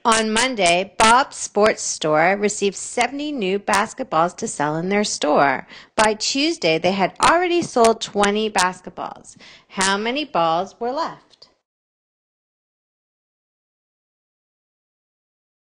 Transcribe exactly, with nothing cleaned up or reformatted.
On Monday, Bob's Sports Store received seventy new basketballs to sell in their store. By Tuesday, they had already sold twenty basketballs. How many balls were left?